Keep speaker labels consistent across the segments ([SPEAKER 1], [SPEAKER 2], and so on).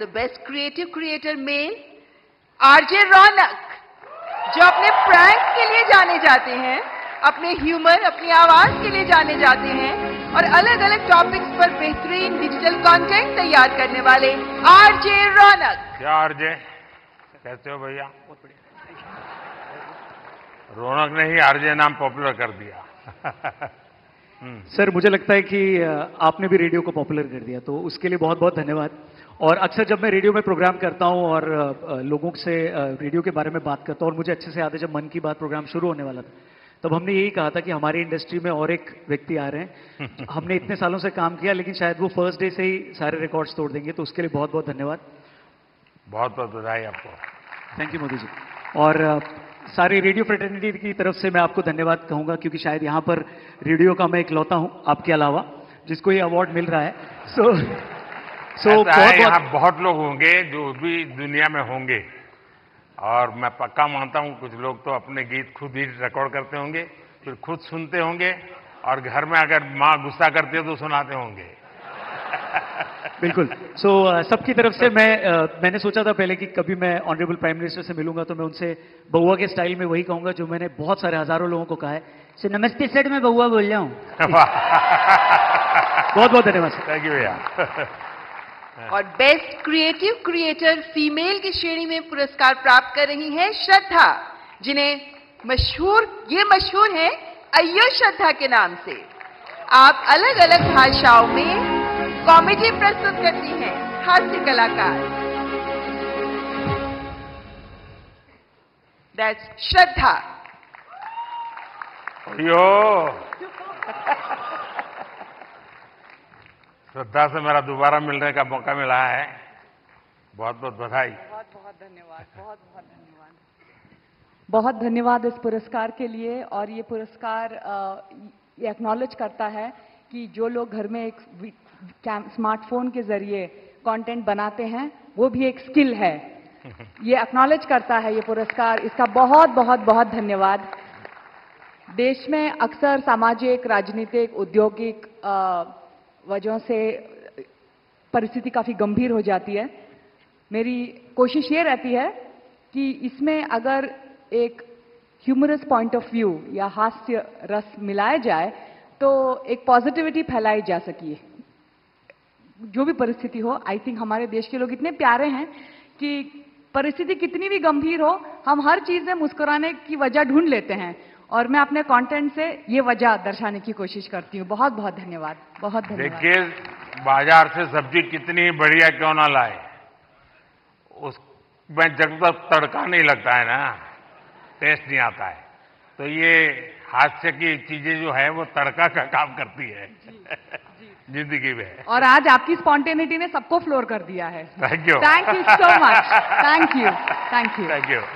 [SPEAKER 1] The best creative creator male RJ Raunak, जो अपने prank के लिए जाने जाते हैं, अपने ह्यूमर, अपनी आवाज के लिए जाने जाते हैं और अलग अलग टॉपिक्स पर बेहतरीन डिजिटल कंटेंट तैयार करने वाले आरजे रौनक।
[SPEAKER 2] क्या आरजे, कैसे हो भैया? बहुत बढ़िया। रौनक ने ही आरजे नाम पॉपुलर कर दिया।
[SPEAKER 3] सर, मुझे लगता है कि आपने भी रेडियो को पॉपुलर कर दिया, तो उसके लिए बहुत बहुत धन्यवाद। और अक्सर जब मैं रेडियो में प्रोग्राम करता हूं और लोगों से रेडियो के बारे में बात करता हूं, और मुझे अच्छे से याद है जब मन की बात प्रोग्राम शुरू होने वाला था, तब हमने यही कहा था कि हमारी इंडस्ट्री में और एक व्यक्ति आ रहे हैं। हमने इतने सालों से काम किया, लेकिन शायद वो फर्स्ट डे से ही सारे रिकॉर्ड्स तोड़ देंगे, तो उसके लिए बहुत बहुत धन्यवाद।
[SPEAKER 2] बहुत बहुत बधाई आपको।
[SPEAKER 3] Thank you Modi ji. और सारी रेडियो फ्रेटर्निटी की तरफ से मैं आपको धन्यवाद कहूंगा, क्योंकि शायद यहां पर रेडियो का मैं इकलौता हूं आपके अलावा जिसको ये अवार्ड मिल रहा है।
[SPEAKER 2] बहुत लोग होंगे जो भी दुनिया में होंगे, और मैं पक्का मानता हूं कुछ लोग तो अपने गीत खुद ही रिकॉर्ड करते होंगे, फिर खुद सुनते होंगे, और घर में अगर माँ गुस्सा करती है तो सुनाते होंगे।
[SPEAKER 3] बिल्कुल। सबकी तरफ से मैंने सोचा था पहले कि कभी मैं ऑनरेबल प्राइम मिनिस्टर से मिलूंगा तो मैं उनसे बउआ के स्टाइल में वही कहूंगा जो मैंने बहुत सारे हजारों लोगों को कहा है, सर नमस्ते सर, मैं बउआ बोल रहा हूं। बहुत बहुत धन्यवाद सर।
[SPEAKER 2] थैंक यू भैया।
[SPEAKER 1] और बेस्ट क्रिएटिव क्रिएटर फीमेल की श्रेणी में पुरस्कार प्राप्त कर रही हैं श्रद्धा, जिन्हें मशहूर है अय्यो श्रद्धा के नाम से। आप अलग अलग भाषाओं में कॉमेडी प्रस्तुत करती हैं, हास्य कलाकार। दैट्स श्रद्धा।
[SPEAKER 2] यो श्रद्धा से मेरा दोबारा मिलने का मौका मिला है, बहुत बहुत बधाई।
[SPEAKER 4] बहुत बहुत धन्यवाद, बहुत बहुत धन्यवाद। बहुत धन्यवाद इस पुरस्कार के लिए। और ये पुरस्कार ये एक्नॉलेज करता है कि जो लोग घर में एक स्मार्टफोन के जरिए कंटेंट बनाते हैं, वो भी एक स्किल है। ये एक्नॉलेज करता है ये पुरस्कार, इसका बहुत बहुत बहुत धन्यवाद। देश में अक्सर सामाजिक, राजनीतिक, औद्योगिक वजहों से परिस्थिति काफी गंभीर हो जाती है। मेरी कोशिश ये रहती है कि इसमें अगर एक ह्यूमरस पॉइंट ऑफ व्यू या हास्य रस मिलाया जाए तो एक पॉजिटिविटी फैलाई जा सकी। जो भी परिस्थिति हो, आई थिंक हमारे देश के लोग इतने प्यारे हैं कि परिस्थिति कितनी भी गंभीर हो, हम हर चीज में मुस्कुराने की वजह ढूंढ लेते हैं, और मैं अपने कंटेंट से ये वजह दर्शाने की कोशिश करती हूँ। बहुत बहुत धन्यवाद, बहुत धन्यवाद।
[SPEAKER 2] देखिए, बाजार से सब्जी कितनी बढ़िया क्यों ना लाए, उसमें जब तक तड़का नहीं लगता है ना, टेस्ट नहीं आता है। तो ये हास्य की चीजें जो है वो तड़का का काम करती है जिंदगी में।
[SPEAKER 4] और आज आपकी स्पॉन्टेनिटी ने सबको फ्लोर कर दिया है।
[SPEAKER 2] Thank you,
[SPEAKER 4] thank you so much, thank you, thank you,
[SPEAKER 2] thank you.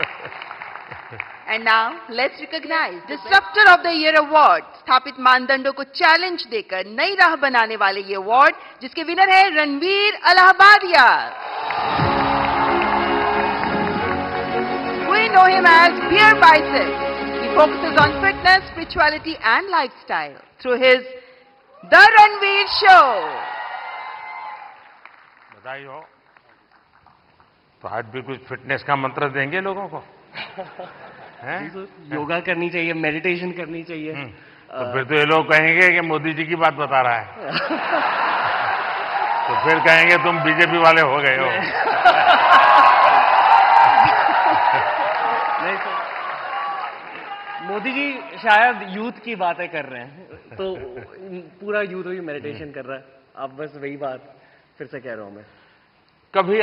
[SPEAKER 1] And now let's recognise disruptor of the year award. स्थापित मानदंडों को चैलेंज देकर नई राह बनाने वाले ये अवार्ड, जिसके विनर है Ranveer Allahbadia. We know him as Beer Bicep. He focuses on fitness, spirituality and lifestyle through his The Ranveer Show.
[SPEAKER 2] बधाई हो। तो आज भी कुछ फिटनेस का मंत्र देंगे लोगों को?
[SPEAKER 5] योगा करनी चाहिए, मेडिटेशन करनी चाहिए।
[SPEAKER 2] तो फिर तो ये लोग कहेंगे कि मोदी जी की बात बता रहा है। तो फिर कहेंगे तुम बीजेपी वाले हो गए हो।
[SPEAKER 5] नहीं सर, मोदी जी शायद यूथ की बातें कर रहे हैं, तो पूरा यूथ ही मेडिटेशन कर रहा है। आप बस वही बात फिर से कह रहा हूं मैं।
[SPEAKER 2] कभी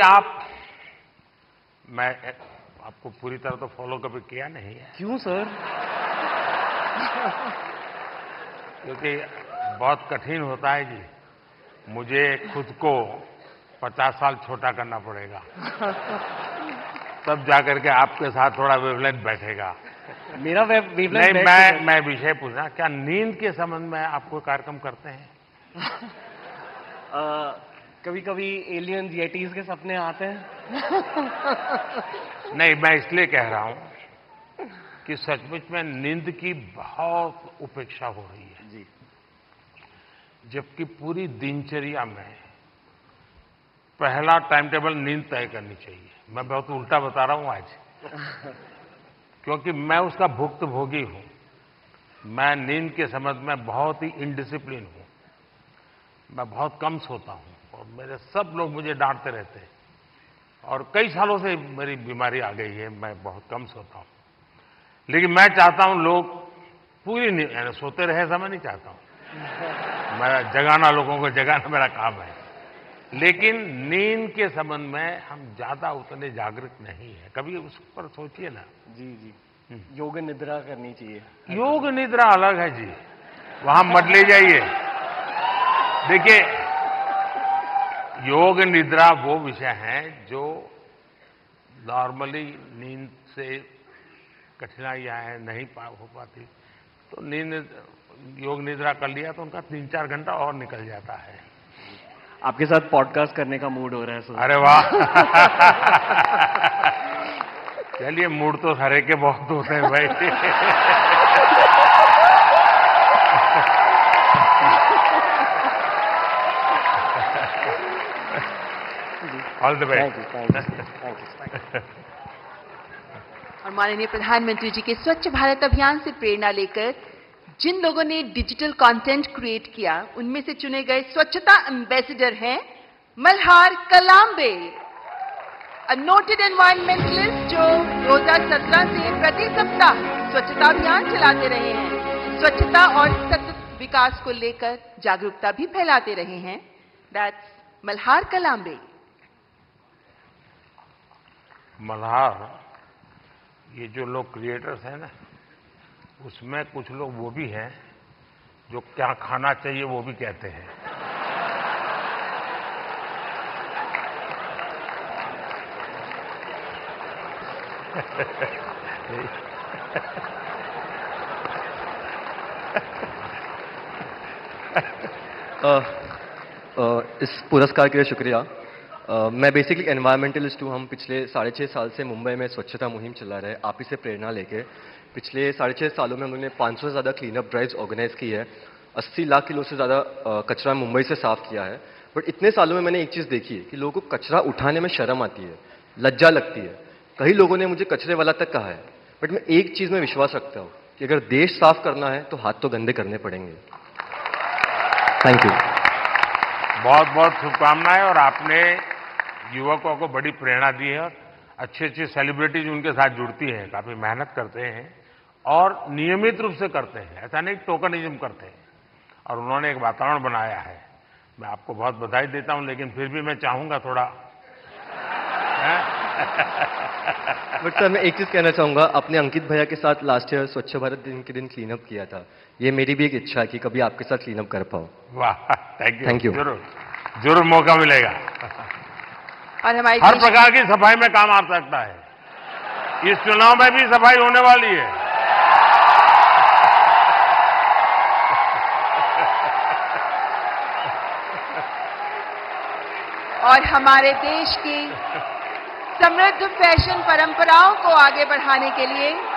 [SPEAKER 2] मैं आपको पूरी तरह तो फॉलो कभी किया नहीं है।
[SPEAKER 5] क्यों सर?
[SPEAKER 2] क्योंकि बहुत कठिन होता है जी, मुझे खुद को 50 साल छोटा करना पड़ेगा, तब जाकर के आपके साथ थोड़ा वेवलेंथ बैठेगा।
[SPEAKER 5] मेरा वेवलेंथ
[SPEAKER 2] नहीं, मैं विषय पूछना, क्या नींद के संबंध में आपको कार्यक्रम करते हैं?
[SPEAKER 5] कभी कभी एलियंस, येटीज के सपने आते हैं।
[SPEAKER 2] नहीं, मैं इसलिए कह रहा हूं कि सचमुच में नींद की बहुत उपेक्षा हो रही है
[SPEAKER 5] जी,
[SPEAKER 2] जबकि पूरी दिनचर्या में पहला टाइम टेबल नींद तय करनी चाहिए। मैं बहुत उल्टा बता रहा हूं आज, क्योंकि मैं उसका भुक्तभोगी हूं। मैं नींद के संबंध में बहुत ही इनडिसिप्लिन हूं। मैं बहुत कम सोता हूं और मेरे सब लोग मुझे डांटते रहते हैं और कई सालों से मेरी बीमारी आ गई है, मैं बहुत कम सोता हूं। लेकिन मैं चाहता हूं लोग पूरी नींद सोते रहे, ऐसा मैं नहीं चाहता हूं। मैं जगाना, लोगों को जगाना मेरा काम है। लेकिन नींद के संबंध में हम ज्यादा उतने जागृत नहीं है। कभी उस पर सोचिए ना।
[SPEAKER 5] जी जी, योग निद्रा करनी चाहिए।
[SPEAKER 2] योग निद्रा अलग है जी, वहां मत ले जाइए। देखिए, योग निद्रा वो विषय है जो नॉर्मली नींद से कठिनाइयां हैं, नहीं हो पाती, तो योग निद्रा कर लिया तो उनका 3-4 घंटा और निकल जाता है।
[SPEAKER 5] आपके साथ पॉडकास्ट करने का मूड हो रहा है सर।
[SPEAKER 2] अरे वाह। चलिए, मूड तो हरे के बहुत होते हैं भाई। All the best.
[SPEAKER 1] और माननीय प्रधानमंत्री जी के स्वच्छ भारत अभियान से प्रेरणा लेकर जिन लोगों ने डिजिटल कंटेंट क्रिएट किया, उनमें से चुने गए स्वच्छता एम्बेसडर हैं Malhar Kalambe, a noted environmentalist जो 2017 से प्रति सप्ताह स्वच्छता अभियान चलाते रहे हैं। स्वच्छता और सतत विकास को लेकर जागरूकता भी फैलाते रहे हैं। दैट्स मल्हार कलाम्बे।
[SPEAKER 2] मल्हार, ये जो लोग क्रिएटर्स हैं ना, उसमें कुछ लोग वो भी हैं जो क्या खाना चाहिए वो भी कहते हैं।
[SPEAKER 6] इस पुरस्कार के लिए शुक्रिया। मैं बेसिकली एनवायरमेंटलिस्ट हूँ। हम पिछले 6.5 साल से मुंबई में स्वच्छता मुहिम चला रहे हैं, आप ही से प्रेरणा लेके। पिछले 6.5 सालों में उन्होंने 500 से ज़्यादा क्लीनअप ड्राइव्स ऑर्गेनाइज की है। 80 लाख किलो से ज़्यादा कचरा मुंबई से साफ किया है। बट इतने सालों में मैंने एक चीज़ देखी है कि लोगों को कचरा उठाने में शर्म आती है, लज्जा लगती है। कई लोगों ने मुझे कचरे वाला तक कहा है। बट मैं एक चीज़ में विश्वास रखता हूँ कि अगर देश साफ करना है तो हाथ तो गंदे करने पड़ेंगे। Thank you.
[SPEAKER 2] बहुत बहुत शुभकामनाएं। और आपने युवकों को बड़ी प्रेरणा दी है और अच्छी अच्छी सेलिब्रिटीज उनके साथ जुड़ती हैं, काफी मेहनत करते हैं और नियमित रूप से करते हैं, ऐसा नहीं टोकनिज्म करते हैं। और उन्होंने एक वातावरण बनाया है। मैं आपको बहुत बधाई देता हूं, लेकिन फिर भी मैं चाहूंगा थोड़ा।
[SPEAKER 6] बट सर, मैं एक चीज कहना चाहूंगा, अपने अंकित भैया के साथ लास्ट ईयर स्वच्छ भारत दिन के दिन क्लीनअप किया था। ये मेरी भी एक इच्छा है कि कभी आपके साथ क्लीनअप कर पाऊं।
[SPEAKER 2] वाह, थैंक यू।
[SPEAKER 6] Thank you.
[SPEAKER 2] जरूर जरूर मौका मिलेगा।
[SPEAKER 1] और हमारी
[SPEAKER 2] हर प्रकार की सफाई में काम आ सकता है। इस चुनाव में भी सफाई होने वाली है।
[SPEAKER 1] और हमारे देश की समृद्ध फैशन परंपराओं को आगे बढ़ाने के लिए